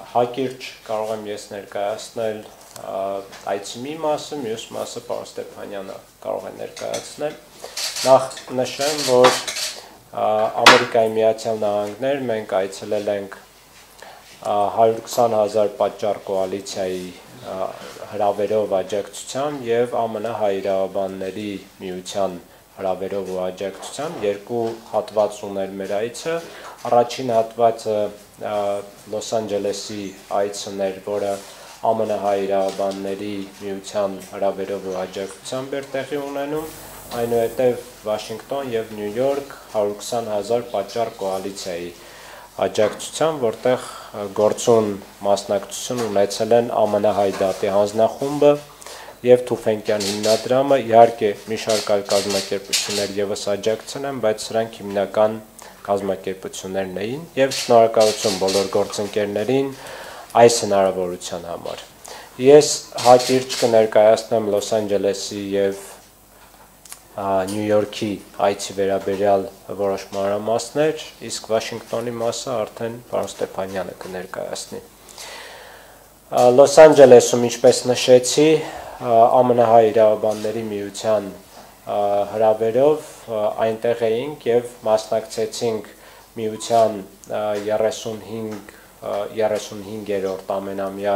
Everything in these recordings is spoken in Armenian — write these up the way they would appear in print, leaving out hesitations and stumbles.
Հակիրճ կարող եմ ես ներկայացնել այցի մի մասը, մյուս մասը պարոն Ստեփանյանը կարող է ներկայացնել։ Նախ նշեմ, որ Ամերիկայի Միացյալ Նահանգներ մենք այցելել ենք 120,000 պատճառ կոալիցիայի հրավերով աջակցությամբ եւ ԱՄՆ հայ իրավաբանների միության հրավերով ու աջակցությամբ երկու հատված ուներ մեր այցը։ Առաջին հատվածը Լոս Անջելեսի այցն էր, որը ԱՄՆ հայ իրավաբանների միության հրավերով ու աջակցությամբ էր տեղի ունենում, այնուհետև Վաշինգտոն եւ Նյու Յորք 120,000 պատճառ կոալիցիայի աջակցությամբ, որտեղ գործուն մասնակցություն ունեցել են ԱՄՆ հայ դատի հանձնախումբը եւ Թուֆենկյան հիմնադրամը, իհարկե մի շարք այլ կազմակերպություններ եւս աջակցել են, բայց սրանք հիմնական կազմակերպություններն էին եւ շնորհակալություն բոլոր գործընկերներին այս հնարավորության համար։ Ես հակիրճ կներկայացնեմ Լոս Անջելեսի եւ Նյու Յորքի այցի վերաբերյալ որոշ մանրամասներ, իսկ Վաշինգտոնի մասը արդեն պարոն Ստեփանյանը կներկայացնի։ Լոս Անջելեսում, ինչպես նշեցի, ԱՄՆ հայ իրավաբանների միության հրավերով այնտեղ էինք եւ մասնակցեցինք միության 35-րդ ամենամյա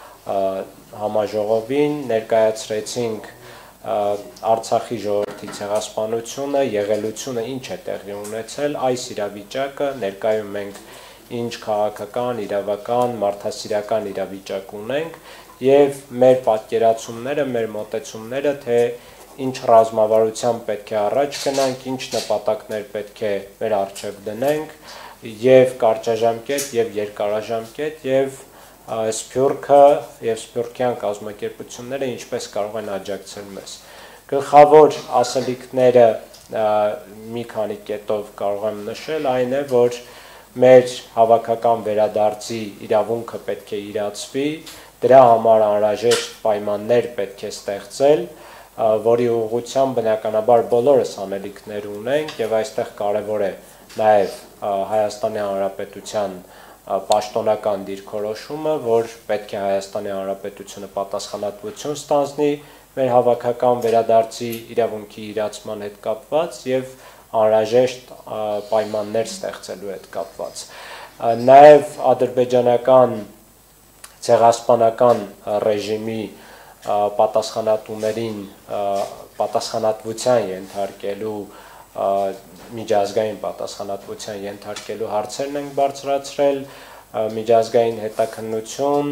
համաժողովին, ներկայացրեցինք Արցախի ժողովրդի ցեղասպանությունը, եղելությունը ինչ է տեղի ունեցել, այս իրավիճակը ներկայում ենք ինչ քաղաքական, իրավական, մարդասիրական իրավիճակ ունենք եւ մեր պատկերացումները, մեր մոտեցումները, թե ինչ ռազմավարությամբ պետք է առաջ գնանք, ինչ նպատակներ պետք է մեր առջև դնենք եւ կարճաժամկետ եւ երկարաժամկետ եւ Սփյուռքը եւ սփյուռքյան կազմակերպությունները ինչպես կարող են աջակցել մեզ։ Գլխավոր ասելիքները մի քանի կետով կարող եմ նշել, այն է, որ մեր հավաքական վերադարձի իրավունքը պետք է իրացվի, դրա համար անհրաժեշտ պայմաններ պետք է ստեղծել, որի ուղղությամբ բնականաբար բոլորս անելիքներ ունենք եւ այստեղ կարեւոր է նաեւ Հայաստանի Հանրապետության պաշտոնական դիրքորոշումը, որ պետք է Հայաստանի Հանրապետությունը պատասխանատվություն ստանձնի մեր հավաքական վերադարձի իրավունքի իրացման հետ կապված եւ անհրաժեշտ պայմաններ ստեղծելու հետ կապված։ Նաեւ ադրբեջանական ցեղասպանական ռեժիմի պատասխանատուներին պատասխանատվության ենթարկելու միջազգային պատասխանատվության ենթարկելու հարցերն ենք բարձրացրել, միջազգային հետաքննություն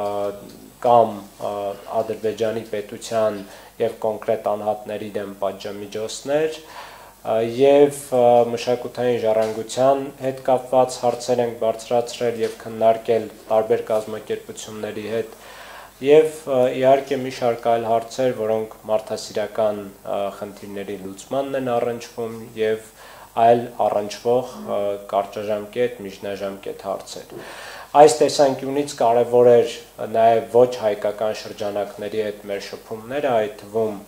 կամ Ադրբեջանի պետության եւ կոնկրետ անհատների դեմ պատժամիջոցներ եւ մշակութային ժառանգության հետ կապված հարցեր ենք բարձրացրել եւ քննարկել տարբեր կազմակերպությունների հետ եւ իհարկե մի շարք այլ հարցեր, որոնք մարդասիրական խնդիրների լուծմանն են առնչվում եւ այլ առնչվող կարճաժամկետ, միջնաժամկետ հարցեր։ Այս տեսանկյունից կարևոր էր նաեւ ոչ հայկական շրջանակների հետ մեր շփումները, այդ թվում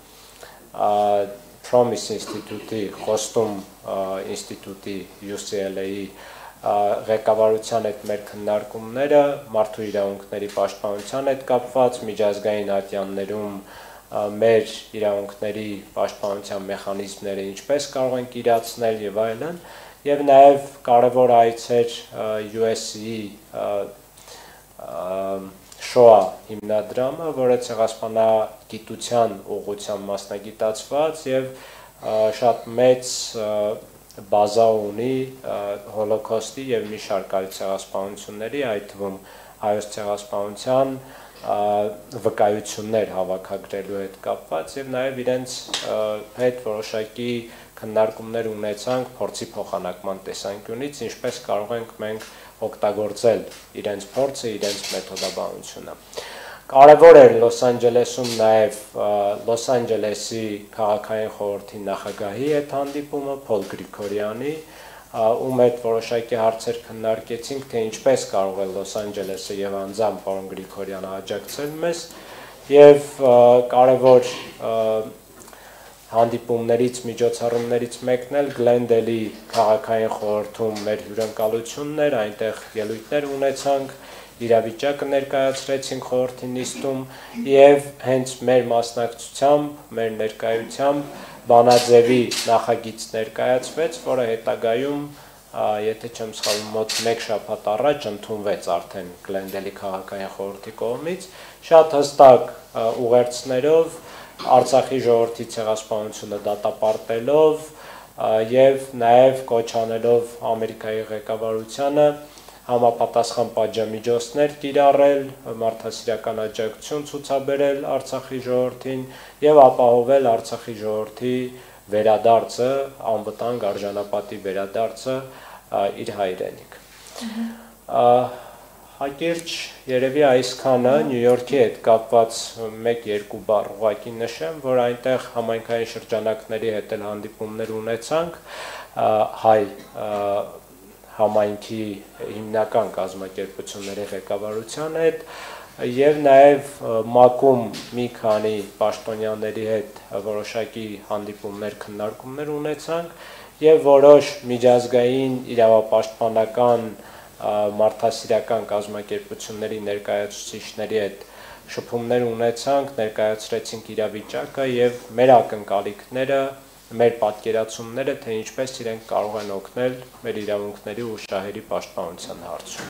Promise ինստիտուտի, Խոստում ինստիտուտի UCLA-ի ղեկավարության հետ մեր քննարկումները մարդու իրավունքների պաշտպանության հետ կապված, միջազգային ատյաններում մեր իրավունքների պաշտպանության մեխանիզմները ինչպես կարող ենք իրացնել եւ այլն, եւ նաեւ կարեւոր այցեր USC-ի Շոա հիմնադրամը, որը ցեղասպանագիտության ուղղությամբ մասնագիտացված եւ շատ մեծ բազա ունի հոլոկոստի եւ մի շարք այլ ցեղասպանությունների, այդ թվում հայոց ցեղասպանության վկայություններ հավաքագրելու հետ կապված եւ նաեւ իրենց հետ որոշակի քննարկումներ ունեցանք փորձի փոխանակման տեսանկյունից, ինչպես կարող ենք մենք օգտագործել իրենց փորձը, իրենց մեթոդաբանությունը։ Կարևոր էր Լոս Անջելեսում նաեւ Լոս Անջելեսի քաղաքային խորհրդի նախագահի հետ հանդիպումը Փոլ Գրիգորյանի, ում հետ որոշակի հարցեր քննարկեցինք, թե ինչպես կարող է Լոս Անջելեսը եւ անձամբ պարոն Գրիգորյանը աջակցել մեզ եւ կարևոր հանդիպումներից, միջոցառումներից մեկն էլ Գլենդելի քաղաքային խորհրդում մեր հյուրընկալությունն էր, այնտեղ ելույթներ ունեցանք իրավիճակը ներկայացրեցինք խորհրդի նիստում եւ հենց մեր մասնակցությամբ, մեր ներկայությամբ բանաձևի նախագիծ ներկայացվեց, որը հետագայում, եթե չեմ սխալվում, մոտ 1 շաբաթ առաջ ընդունվեց արդեն Գլենդելի քաղաքային խորհրդի կողմից, շատ հստակ ուղերձներով, Արցախի ժողովրդի ցեղասպանությունը դատապարտելով եւ նաեւ կոչ անելով Ամերիկայի ղեկավարությանը համապատասխան պատժամիջոցներ կիրառել, մարդասիրական աջակցություն ցուցաբերել Արցախի ժողովրդին եւ ապահովել Արցախի ժողովրդի վերադարձը, անվտանգ արժանապատի վերադարձը իր հայրենիք։ Հակիրճ երևի այսքանը Նյու Յորքի հետ կապված 1-2 բառ ուղղակի նշեմ, որ այնտեղ համայնքային շրջանակների հետ էլ հանդիպումներ ունեցանք հայ համայնքի հիմնական կազմակերպությունների ղեկավարության հետ եւ նաեւ ՄԱԿ-ում մի քանի պաշտոնյաների հետ որոշակի հանդիպումներ, քննարկումներ ունեցանք եւ որոշ միջազգային իրավապաշտպանական մարդասիրական կազմակերպությունների ներկայացուցիչների հետ շփումներ ունեցանք, ներկայացրեցինք իրավիճակը եւ մեր ակնկալիքները, մեր պատկերացումները, թե ինչպես իրենք կարող են օգնել մեր իրավունքների ու շահերի պաշտպանության հարցում։